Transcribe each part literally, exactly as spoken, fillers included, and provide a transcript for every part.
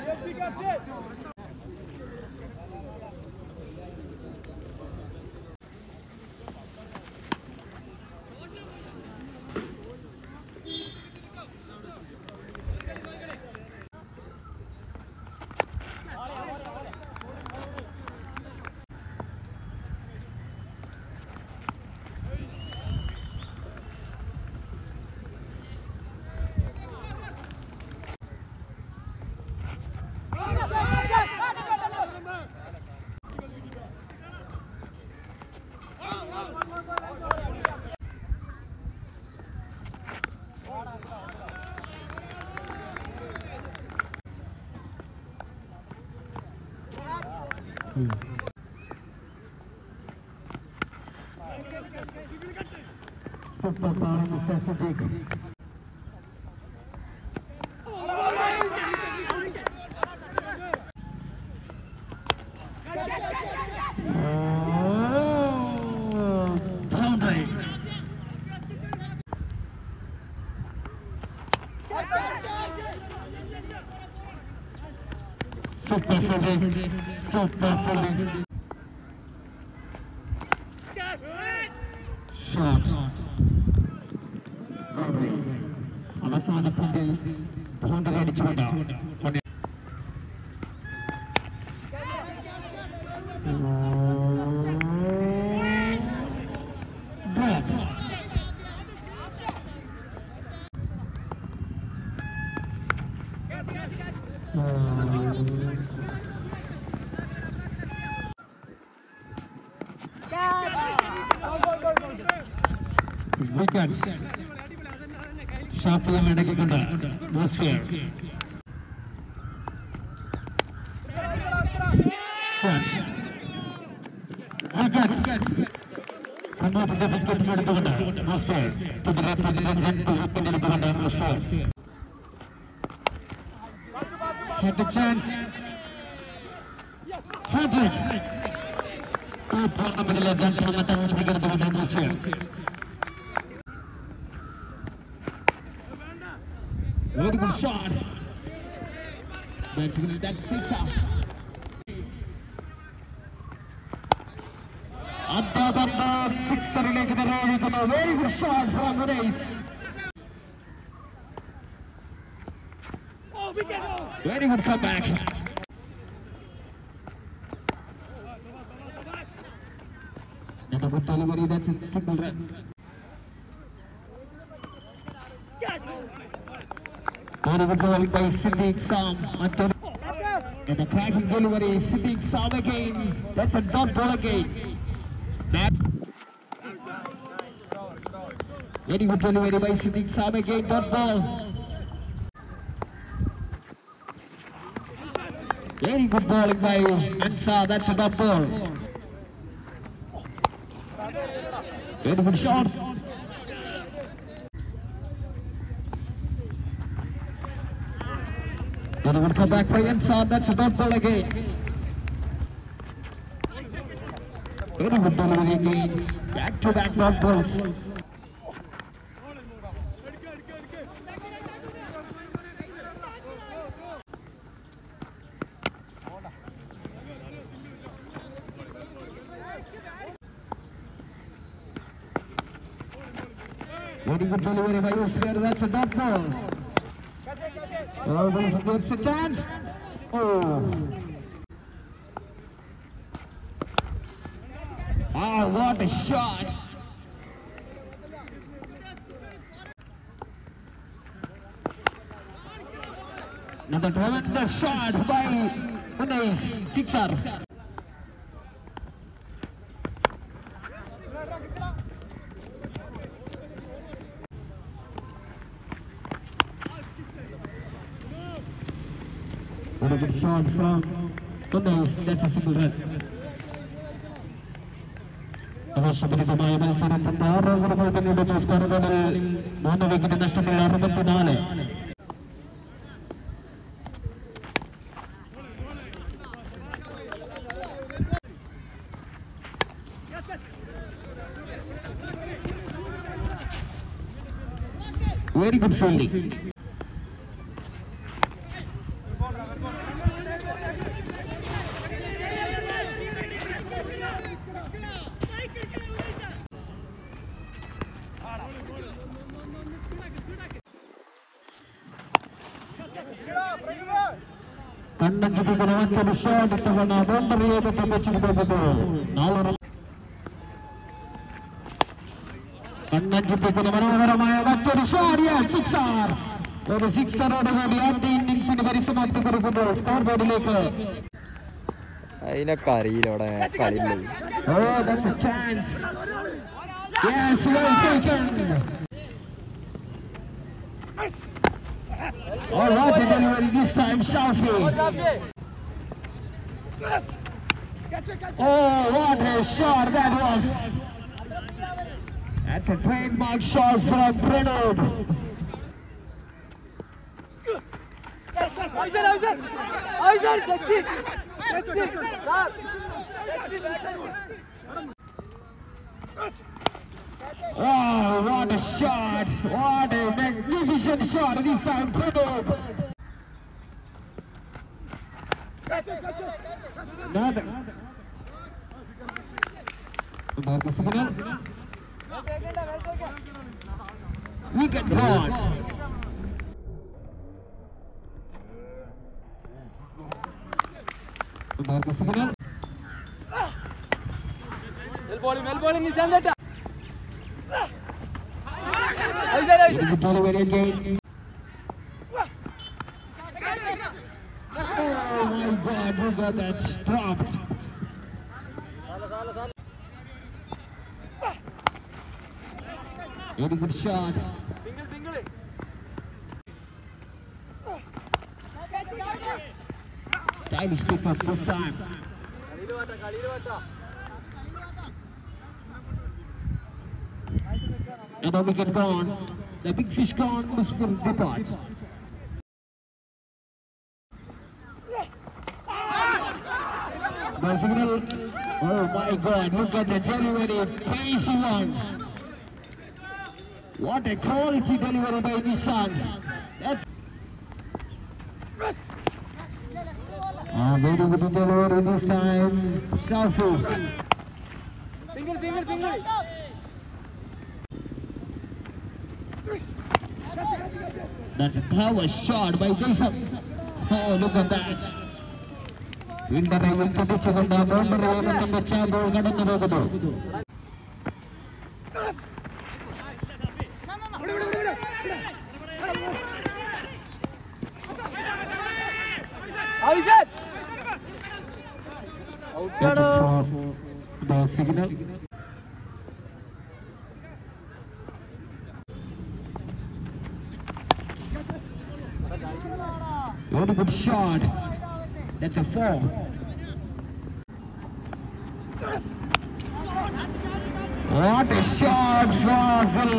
Super ball, Mister Siddiq. Oh, boundary. Super fielding, super fielding. Shot. Boundary. അവസാന പന്തിൽ boundary അടിച്ചുകൊണ്ട് wickets. Shafiya medakikunda Musfir. Chance. Wickets. Kamatha wicket medakikunda Musfir. Tudra tudra rendu wicket medakikunda Musfir. Had the chance. Hat-trick. Two point middle of the Kamatha wicket medakikunda Musfir. Very good shot. Basically, that's sixer. Above above, sixer into the road. Very good shot from Race. Oh, we can go. Very good comeback. Another good delivery. That's a single run. Very good goal by Siddiq Sam. And a cracking delivery, Siddiq Sam again. That's a dot ball again. Back. Very good delivery by Siddiq Sam again, dot ball. Very good bowling by Ansar, that's a dot ball. Very good shot. Very good comeback by Ansar, that's a dot ball again. Very good delivery again. Back to back dot balls. Very good delivery by Usher, that's a dot ball. Oh, there's a chance. Oh. Oh, what a shot. Another tremendous shot by Unais, sixer. What a good shot from Unais, that's a single run. അവശപരിതമായ മത്സരത്തിന്റെ ആറാം ഗോളിന്റെ സ്ഥാനങ്ങളിൽ മൂന്ന് wicket നഷ്ടത്തിൽ അറുപത്തിനാല്. Very good fielding. ಕಣ್ಣಂಜಿಗೆ ಮತ್ತೊಂದು shot ತಗೊಂಡ ಬೌಂಡರಿಯನ್ನು ತಂದಿಟ್ಟಬಹುದು. ನಾಲ್ವರು ಕಣ್ಣಂಜಿಗೆ ಮನೋಹರമായ ಮತ್ತೊಂದು ಶಾಟ್, ಸಿಕ್ಸರ್. ഒരു സിക്സറോടുകൂടി ആദ്യ ഇന്നിംഗ്സിന് പരിസമാപ്തി കൊടുക്കുന്നു സ്കോർ ബോർഡിലേക്ക്. അതിനൊക്കെ അറിയില്ല അവിടെ കളിയില്ല. Oh, that's a chance. Yes, well taken. Oh, what a delivery this time, Shafi. Oh, what a shot that was. That's a trademark shot from Pranod. Ayzer, Ayzer, Ayzer, that's it, that's it, sir, that's it, Oh, what a shot, what a magnificent shot this time, Pranod. Another. Wicket gone. well bowling, well bowling, Nissan that. Ayzer, Ayzer. Good delivery again. Oh my God, look at that stopped. Very good shot. Single, single. Stylish pick up this time. And a wicket gone. The big fish gone, Musfir departs. The signal. Oh my God, look at the delivery, pacey one. What a quality delivery by Nishant. That's ah, very good delivery this time, Shafi. Single, single, single. That's a clever shot by Jason. Oh, look at that. Windarayil tadichukonda boundariyanu tambicha ball kadanu hogudu. Ayzer. That's it for the signal. Very good shot. That's a four. What a shot from Phil.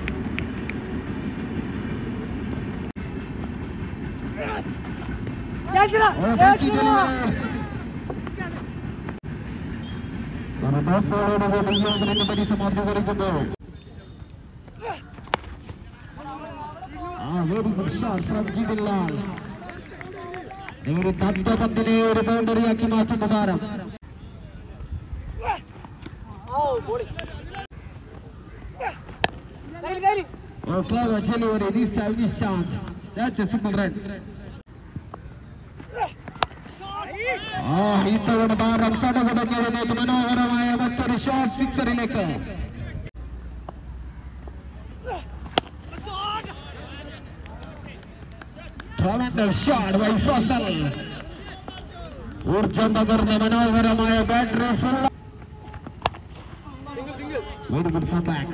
Yajra, Oh, thank you, Yajra. delivery. ഒരു ഡോട്ടോടുകൂടി ഈ ഓവറിന്റെ പരിസമാപ്തി കുറിക്കുന്നു. Ah, very good shot from Jitin Lal. നേരെ തത്ത പന്തിനെ ഒരു ബൗണ്ടറിയാക്കി മാറ്റുന്ന താരം. Oh, bowling. Gaili, Gaili. Oh, clever delivery this time, Nishant. That's a simple run. Ah, ഇത്തവണ താരം സടകുടഞ്ഞതിലേക്ക് മനോഹരമായ മറ്റൊരു ഷോട്ട് സിക്സറിലേക്ക്. Tremendous shot by Faisal. ഊർജം പകർന്ന മനോഹരമായ battery full. Single, single. Very good comeback.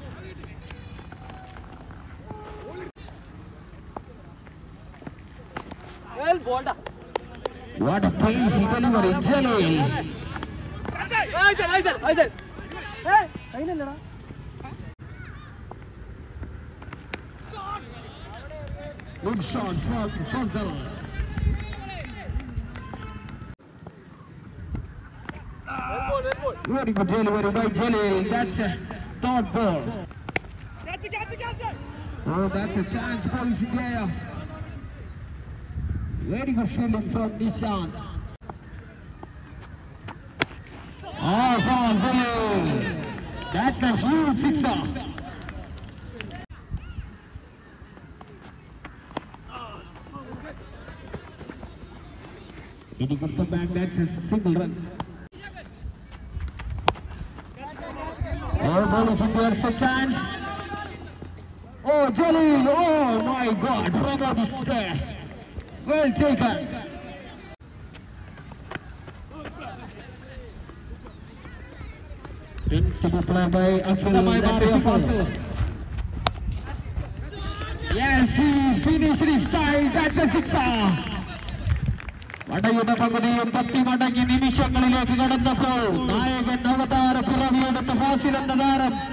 Well bowled. What a pacey delivery, Jalil. Ayzer, Ayzer, Ayzer. Hey, final lada. Good shot from Faisal. Well bowled, well bowled. Very good delivery by Jalil. That's a dot ball. Catch it, catch it, catch it. Oh, that's a chance for India. Very good fielding from Nishant. Oh, foul volley. That's a huge sixer. Any good comeback, that's a single run. Oh, ball is in there for chance. Oh, Jalil, oh my God, Pramod is there. Well taken. Sensible play by Akhil. Yes, he finished his style. That's a sixer. Madayuda Pagudi, Patti Madagi, Nimishangali, Kadandapur, Nayagan Avatar, Puravi, and the Fasil and the Daram.